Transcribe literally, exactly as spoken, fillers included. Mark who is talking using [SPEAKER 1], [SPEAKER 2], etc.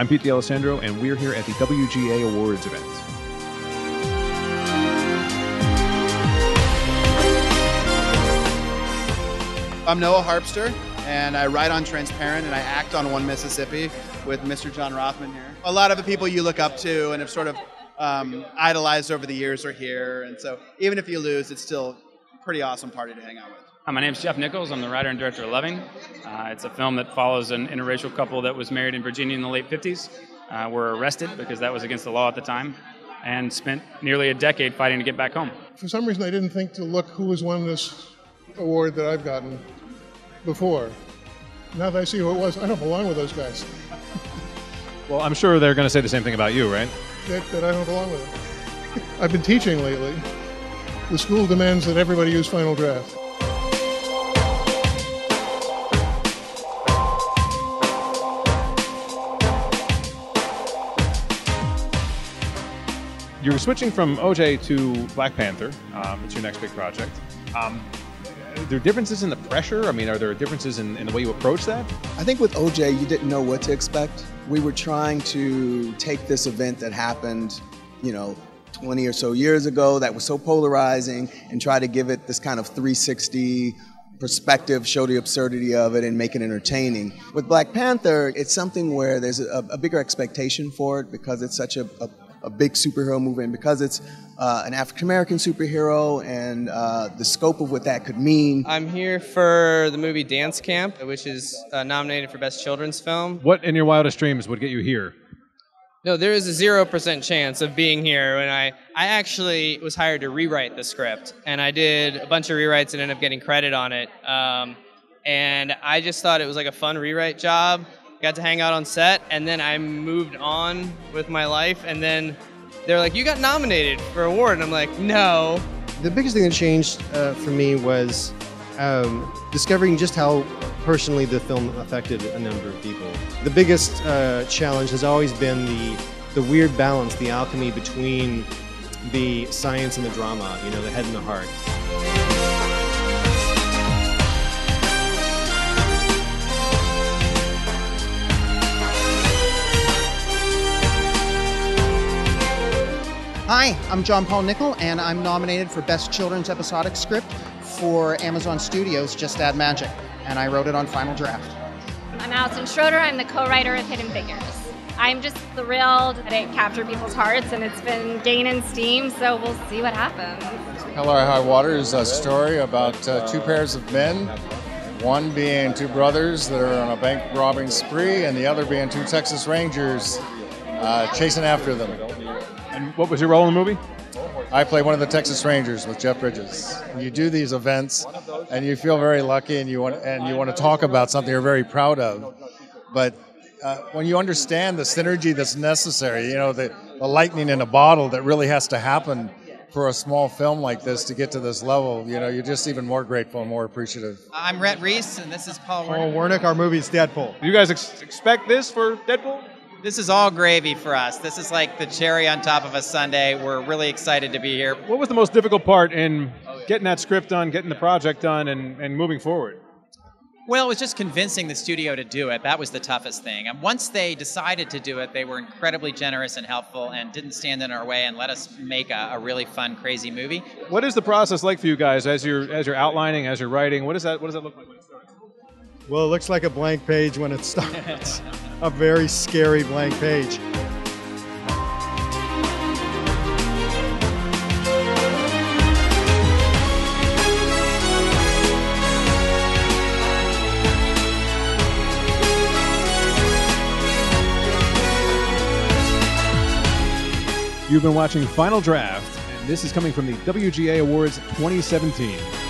[SPEAKER 1] I'm Pete D'Alessandro, and we're here at the W G A Awards event.
[SPEAKER 2] I'm Noah Harpster, and I write on Transparent, and I act on One Mississippi with Mister John Rothman here. A lot of the people you look up to and have sort of um, idolized over the years are here, and so even if you lose, it's still a pretty awesome party to hang out with.
[SPEAKER 3] Hi, my name's Jeff Nichols. I'm the writer and director of Loving. Uh, it's a film that follows an interracial couple that was married in Virginia in the late fifties. Uh, were arrested because that was against the law at the time, and spent nearly a decade fighting to get back home.
[SPEAKER 4] For some reason, I didn't think to look who has won this award that I've gotten before. Now that I see who it was, I don't belong with those guys.
[SPEAKER 1] Well, I'm sure they're going to say the same thing about you, right?
[SPEAKER 4] That, that I don't belong with them. I've been teaching lately. The school demands that everybody use Final Draft.
[SPEAKER 1] You're switching from O J to Black Panther. Um, it's your next big project. Um, are there differences in the pressure? I mean, are there differences in, in the way you approach that?
[SPEAKER 5] I think with O J, you didn't know what to expect. We were trying to take this event that happened, you know, twenty or so years ago that was so polarizing and try to give it this kind of three sixty perspective, show the absurdity of it and make it entertaining. With Black Panther, it's something where there's a, a bigger expectation for it because it's such a, a a big superhero movie, and because it's uh, an African-American superhero and uh, the scope of what that could mean.
[SPEAKER 6] I'm here for the movie Dance Camp, which is uh, nominated for Best Children's Film.
[SPEAKER 1] What in your wildest dreams would get you here?
[SPEAKER 6] No, there is a zero percent chance of being here. When I, I actually was hired to rewrite the script, and I did a bunch of rewrites and ended up getting credit on it. Um, and I just thought it was like a fun rewrite job. Got to hang out on set, and then I moved on with my life, and then they're like, you got nominated for an award, and I'm like, no.
[SPEAKER 7] The biggest thing that changed uh, for me was um, discovering just how personally the film affected a number of people. The biggest uh, challenge has always been the, the weird balance, the alchemy between the science and the drama, you know, the head and the heart.
[SPEAKER 8] Hi, I'm John Paul Nickel, and I'm nominated for Best Children's Episodic Script for Amazon Studios' Just Add Magic, and I wrote it on Final Draft.
[SPEAKER 9] I'm Allison Schroeder. I'm the co-writer of Hidden Figures. I'm just thrilled that it captured people's hearts, and it's been gaining steam, so we'll see what happens.
[SPEAKER 10] Hell or High Water is a story about uh, two pairs of men, one being two brothers that are on a bank robbing spree, and the other being two Texas Rangers uh, chasing after them.
[SPEAKER 1] And what was your role in the movie?
[SPEAKER 10] I play one of the Texas Rangers with Jeff Bridges. You do these events, and you feel very lucky, and you want and you want to talk about something you're very proud of. But uh, when you understand the synergy that's necessary, you know, the, the lightning in a bottle that really has to happen for a small film like this to get to this level, you know, you're just even more grateful and more appreciative.
[SPEAKER 11] I'm Rhett Reese, and this is Paul Wernick.
[SPEAKER 7] Paul Wernick, our movie's Deadpool.
[SPEAKER 1] Do you guys ex- expect this for Deadpool?
[SPEAKER 11] This is all gravy for us. This is like the cherry on top of a sundae. We're really excited to be here.
[SPEAKER 1] What was the most difficult part in getting that script done, getting the project done, and, and moving forward?
[SPEAKER 11] Well, it was just convincing the studio to do it. That was the toughest thing. And once they decided to do it, they were incredibly generous and helpful and didn't stand in our way and let us make a, a really fun, crazy movie.
[SPEAKER 1] What is the process like for you guys as you're as you're outlining, as you're writing? What does that what does that look like when it starts?
[SPEAKER 7] Well, it looks like a blank page when it starts. A very scary blank page.
[SPEAKER 1] You've been watching Final Draft, and this is coming from the W G A Awards twenty seventeen.